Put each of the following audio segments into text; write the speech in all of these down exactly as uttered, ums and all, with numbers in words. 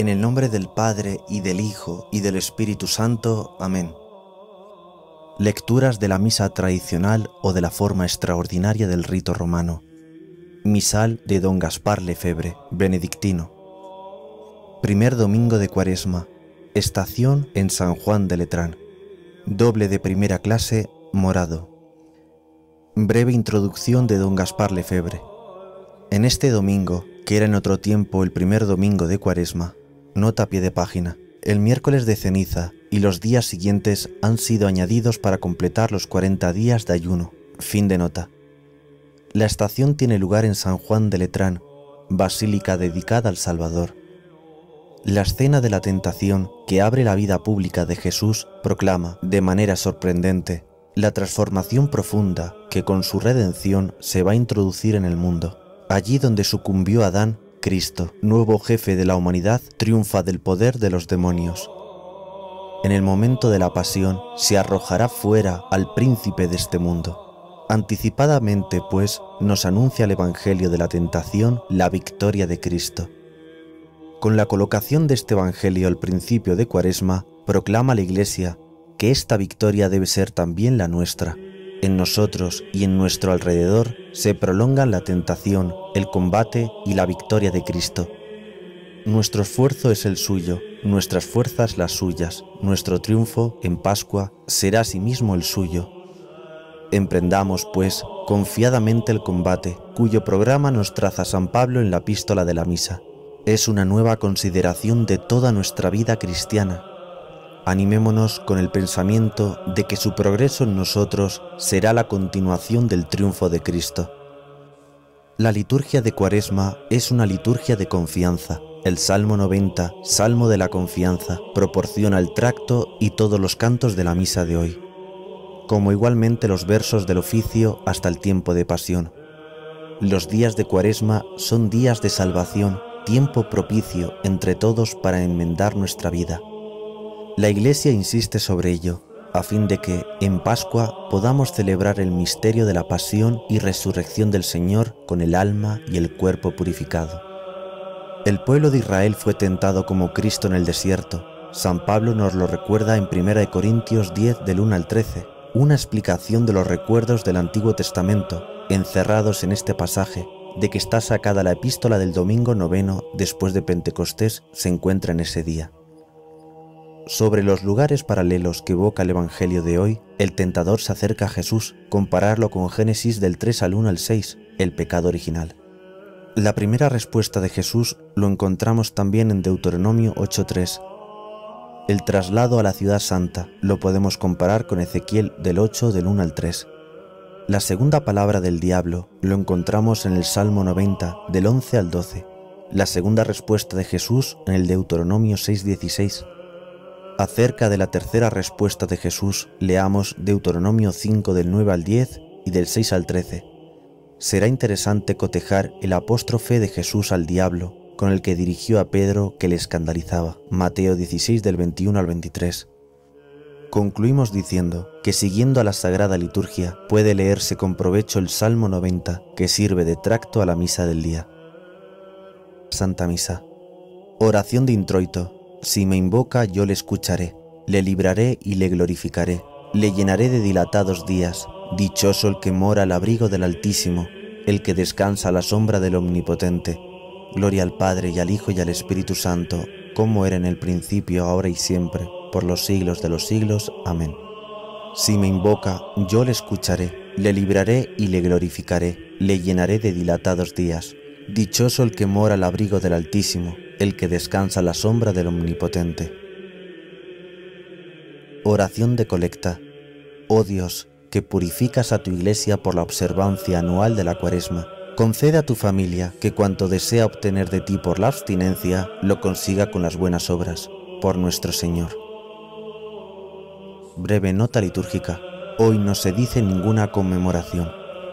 En el nombre del Padre, y del Hijo, y del Espíritu Santo. Amén. Lecturas de la misa tradicional o de la forma extraordinaria del rito romano. Misal de don Gaspar Lefebvre, benedictino. Primer domingo de Cuaresma. Estación en San Juan de Letrán. Doble de primera clase, morado. Breve introducción de don Gaspar Lefebvre. En este domingo, que era en otro tiempo el primer domingo de Cuaresma, nota a pie de página, el miércoles de ceniza y los días siguientes han sido añadidos para completar los cuarenta días de ayuno. Fin de nota. La estación tiene lugar en San Juan de Letrán, basílica dedicada al Salvador. La escena de la tentación que abre la vida pública de Jesús proclama, de manera sorprendente, la transformación profunda que con su redención se va a introducir en el mundo. Allí donde sucumbió Adán, Cristo, nuevo jefe de la humanidad, triunfa del poder de los demonios. En el momento de la pasión se arrojará fuera al príncipe de este mundo. Anticipadamente, pues, nos anuncia el Evangelio de la tentación la victoria de Cristo. Con la colocación de este Evangelio al principio de Cuaresma, proclama la Iglesia que esta victoria debe ser también la nuestra. En nosotros y en nuestro alrededor se prolongan la tentación, el combate y la victoria de Cristo. Nuestro esfuerzo es el suyo, nuestras fuerzas las suyas, nuestro triunfo en Pascua será asimismo el suyo. Emprendamos, pues, confiadamente el combate, cuyo programa nos traza San Pablo en la epístola de la misa. Es una nueva consideración de toda nuestra vida cristiana. Animémonos con el pensamiento de que su progreso en nosotros será la continuación del triunfo de Cristo. La liturgia de Cuaresma es una liturgia de confianza. El Salmo noventa, Salmo de la confianza, proporciona el tracto y todos los cantos de la misa de hoy, como igualmente los versos del oficio hasta el tiempo de pasión. Los días de Cuaresma son días de salvación, tiempo propicio entre todos para enmendar nuestra vida. La Iglesia insiste sobre ello, a fin de que, en Pascua, podamos celebrar el misterio de la pasión y resurrección del Señor con el alma y el cuerpo purificado. El pueblo de Israel fue tentado como Cristo en el desierto. San Pablo nos lo recuerda en primera de Corintios diez, del uno al trece, una explicación de los recuerdos del Antiguo Testamento, encerrados en este pasaje, de que está sacada la epístola del domingo noveno después de Pentecostés, se encuentra en ese día. Sobre los lugares paralelos que evoca el Evangelio de hoy, el tentador se acerca a Jesús, compararlo con Génesis del tres al uno al seis, el pecado original. La primera respuesta de Jesús lo encontramos también en Deuteronomio ocho tres. El traslado a la ciudad santa lo podemos comparar con Ezequiel del ocho del uno al tres. La segunda palabra del diablo lo encontramos en el Salmo noventa del once al doce. La segunda respuesta de Jesús en el Deuteronomio seis dieciséis. Acerca de la tercera respuesta de Jesús, leamos Deuteronomio cinco del nueve al diez y del seis al trece. Será interesante cotejar el apóstrofe de Jesús al diablo con el que dirigió a Pedro que le escandalizaba, Mateo dieciséis del veintiuno al veintitrés. Concluimos diciendo que siguiendo a la Sagrada Liturgia puede leerse con provecho el Salmo noventa, que sirve de tracto a la misa del día. Santa Misa. Oración de introito. Si me invoca, yo le escucharé, le libraré y le glorificaré, le llenaré de dilatados días. Dichoso el que mora al abrigo del Altísimo, el que descansa a la sombra del Omnipotente. Gloria al Padre, y al Hijo, y al Espíritu Santo, como era en el principio, ahora y siempre, por los siglos de los siglos. Amén. Si me invoca, yo le escucharé, le libraré y le glorificaré, le llenaré de dilatados días. Dichoso el que mora al abrigo del Altísimo, el que descansa a la sombra del Omnipotente. Oración de colecta. Oh Dios, que purificas a tu Iglesia por la observancia anual de la Cuaresma, concede a tu familia que cuanto desea obtener de ti por la abstinencia, lo consiga con las buenas obras, por nuestro Señor. Breve nota litúrgica. Hoy no se dice ninguna conmemoración.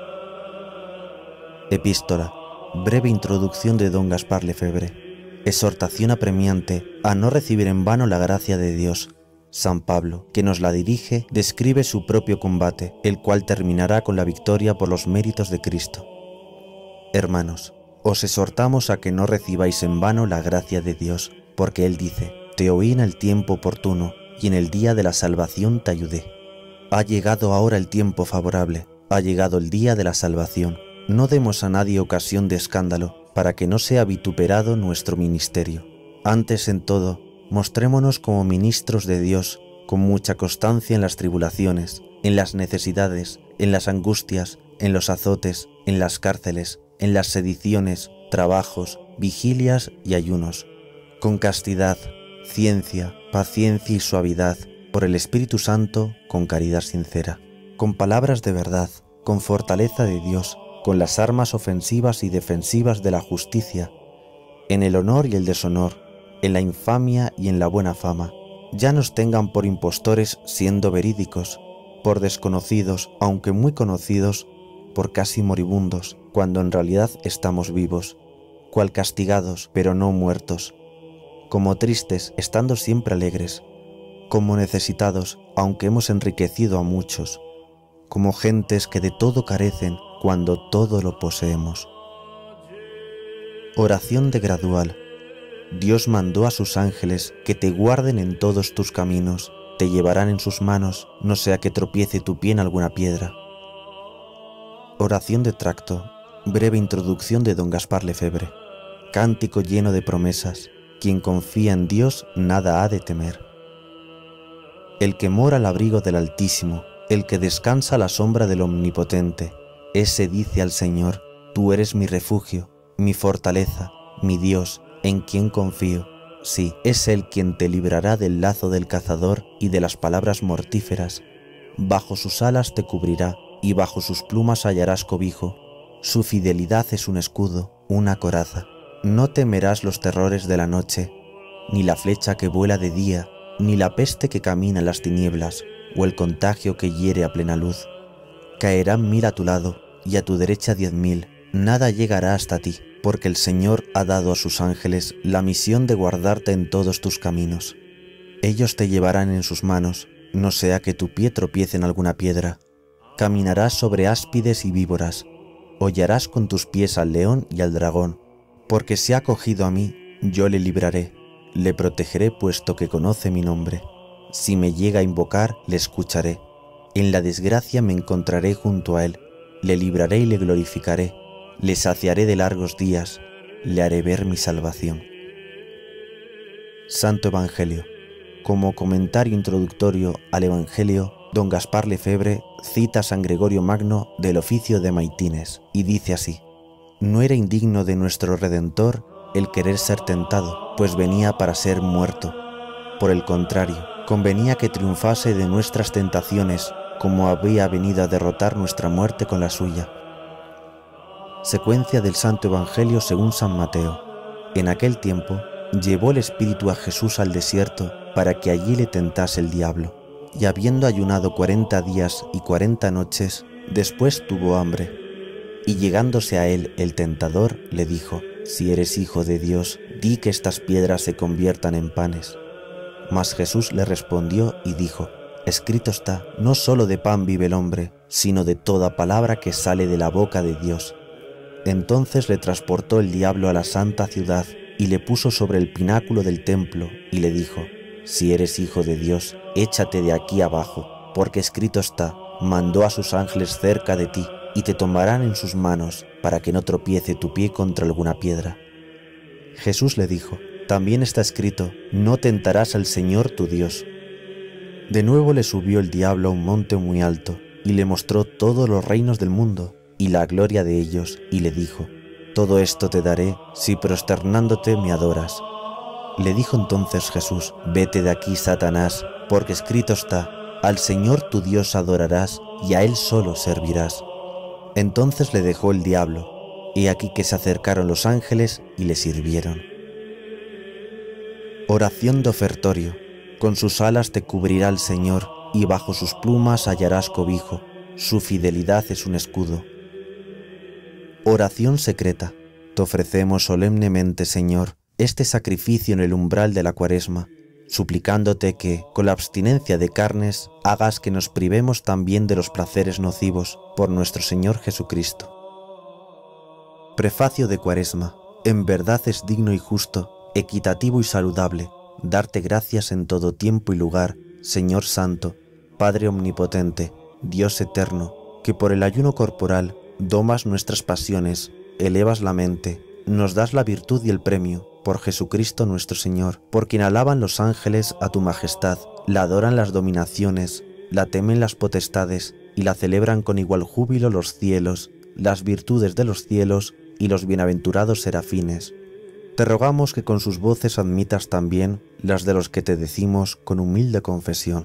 Epístola. Breve introducción de don Gaspar Lefebvre. Exhortación apremiante a no recibir en vano la gracia de Dios. San Pablo, que nos la dirige, describe su propio combate, el cual terminará con la victoria por los méritos de Cristo. Hermanos, os exhortamos a que no recibáis en vano la gracia de Dios, porque Él dice: te oí en el tiempo oportuno, y en el día de la salvación te ayudé. Ha llegado ahora el tiempo favorable, ha llegado el día de la salvación. No demos a nadie ocasión de escándalo, para que no sea vituperado nuestro ministerio. Antes, en todo, mostrémonos como ministros de Dios, con mucha constancia en las tribulaciones, en las necesidades, en las angustias, en los azotes, en las cárceles, en las sediciones, trabajos, vigilias y ayunos, con castidad, ciencia, paciencia y suavidad, por el Espíritu Santo, con caridad sincera, con palabras de verdad, con fortaleza de Dios, con las armas ofensivas y defensivas de la justicia, en el honor y el deshonor, en la infamia y en la buena fama. Ya nos tengan por impostores siendo verídicos, por desconocidos, aunque muy conocidos, por casi moribundos, cuando en realidad estamos vivos, cual castigados, pero no muertos, como tristes, estando siempre alegres, como necesitados, aunque hemos enriquecido a muchos, como gentes que de todo carecen, cuando todo lo poseemos. Oración de gradual. Dios mandó a sus ángeles que te guarden en todos tus caminos, te llevarán en sus manos, no sea que tropiece tu pie en alguna piedra. Oración de tracto. Breve introducción de don Gaspar Lefebvre. Cántico lleno de promesas. Quien confía en Dios nada ha de temer. El que mora al abrigo del Altísimo, el que descansa a la sombra del Omnipotente, ese dice al Señor: tú eres mi refugio, mi fortaleza, mi Dios, en quien confío. Sí, es Él quien te librará del lazo del cazador y de las palabras mortíferas. Bajo sus alas te cubrirá, y bajo sus plumas hallarás cobijo. Su fidelidad es un escudo, una coraza. No temerás los terrores de la noche, ni la flecha que vuela de día, ni la peste que camina en las tinieblas, o el contagio que hiere a plena luz. Caerán mil a tu lado, y a tu derecha diez mil, nada llegará hasta ti, porque el Señor ha dado a sus ángeles la misión de guardarte en todos tus caminos. Ellos te llevarán en sus manos, no sea que tu pie tropiece en alguna piedra. Caminarás sobre áspides y víboras, hollarás con tus pies al león y al dragón. Porque se ha acogido a mí, yo le libraré, le protegeré puesto que conoce mi nombre. Si me llega a invocar, le escucharé. En la desgracia me encontraré junto a él, le libraré y le glorificaré, le saciaré de largos días, le haré ver mi salvación. Santo Evangelio. Como comentario introductorio al Evangelio, don Gaspar Lefebvre cita a San Gregorio Magno del oficio de Maitines y dice así: no era indigno de nuestro Redentor el querer ser tentado, pues venía para ser muerto. Por el contrario, convenía que triunfase de nuestras tentaciones, como había venido a derrotar nuestra muerte con la suya. Secuencia del Santo Evangelio según San Mateo. En aquel tiempo, llevó el Espíritu a Jesús al desierto para que allí le tentase el diablo. Y habiendo ayunado cuarenta días y cuarenta noches, después tuvo hambre. Y llegándose a él el tentador, le dijo: si eres hijo de Dios, di que estas piedras se conviertan en panes. Mas Jesús le respondió y dijo: escrito está, no solo de pan vive el hombre, sino de toda palabra que sale de la boca de Dios. Entonces le transportó el diablo a la santa ciudad, y le puso sobre el pináculo del templo, y le dijo: si eres hijo de Dios, échate de aquí abajo, porque escrito está, mandó a sus ángeles cerca de ti, y te tomarán en sus manos, para que no tropiece tu pie contra alguna piedra. Jesús le dijo: también está escrito, no tentarás al Señor tu Dios. De nuevo le subió el diablo a un monte muy alto, y le mostró todos los reinos del mundo, y la gloria de ellos, y le dijo: todo esto te daré, si prosternándote me adoras. Le dijo entonces Jesús: vete de aquí, Satanás, porque escrito está, al Señor tu Dios adorarás, y a Él solo servirás. Entonces le dejó el diablo, y aquí que se acercaron los ángeles y le sirvieron. Oración de ofertorio. Con sus alas te cubrirá el Señor, y bajo sus plumas hallarás cobijo. Su fidelidad es un escudo. Oración secreta. Te ofrecemos solemnemente, Señor, este sacrificio en el umbral de la Cuaresma, suplicándote que, con la abstinencia de carnes, hagas que nos privemos también de los placeres nocivos por nuestro Señor Jesucristo. Prefacio de Cuaresma. En verdad es digno y justo, equitativo y saludable, darte gracias en todo tiempo y lugar, Señor Santo, Padre Omnipotente, Dios Eterno, que por el ayuno corporal domas nuestras pasiones, elevas la mente, nos das la virtud y el premio, por Jesucristo nuestro Señor, por quien alaban los ángeles a tu majestad, la adoran las dominaciones, la temen las potestades, y la celebran con igual júbilo los cielos, las virtudes de los cielos y los bienaventurados serafines. Te rogamos que con sus voces admitas también las de los que te decimos con humilde confesión.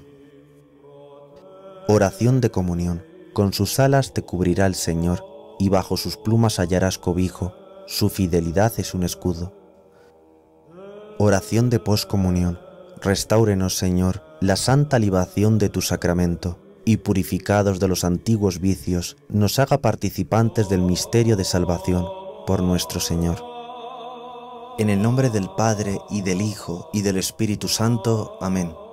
Oración de comunión. Con sus alas te cubrirá el Señor, y bajo sus plumas hallarás cobijo, su fidelidad es un escudo. Oración de poscomunión. Restáurenos, Señor, la santa libación de tu sacramento, y purificados de los antiguos vicios, nos haga participantes del misterio de salvación, por nuestro Señor. En el nombre del Padre, y del Hijo, y del Espíritu Santo. Amén.